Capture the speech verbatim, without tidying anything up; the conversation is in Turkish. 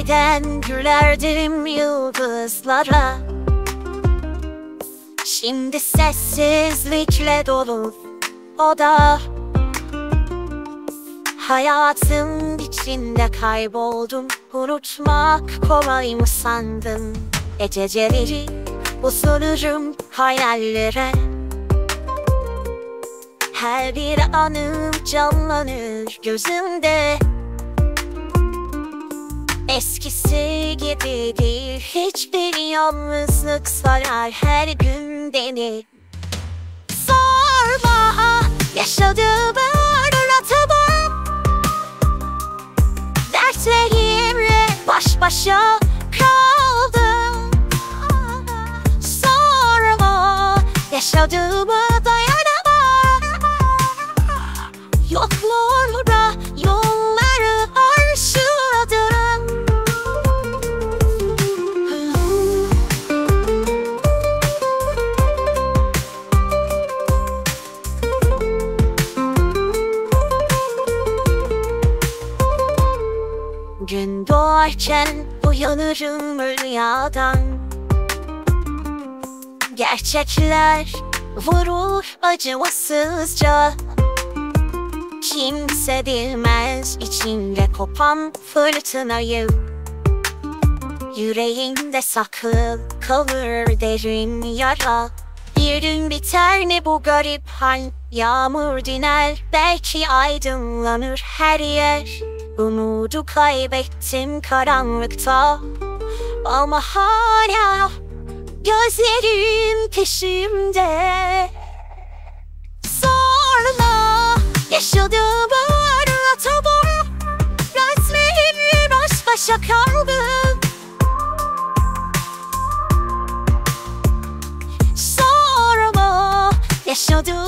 Eskiden gülerdim yıldızlara, şimdi sessizlikle dolu oda. Hayatın içinde kayboldum, unutmak kolay mı sandın? Geceleri uzanırım hayallere, her bir anım canlanır gözümde. Eskisi gibi değil, hiçbir yalnızlık sarar her gün beni. Sorma, yaşadığımı anlatamam, dertlerimle baş başa kaldım. Sorma, yaşadığımı dayanamam, yokluğuna yolları arşınladım. Gün doğarken uyanırım rüyadan, gerçekler vurur acımasızca. Kimse bilmez içinde kopan fırtınayı, yüreğimde saklı kalır derin yara. Bir gün biter mi bu garip hal, yağmur diner, belki aydınlanır her yer. Umudu kaybettim karanlıkta, ama hala gözlerim peşimde. Sorma, yaşadığımı anlatamam, resmimle baş başa kaldım. Sorma, yaşadığımı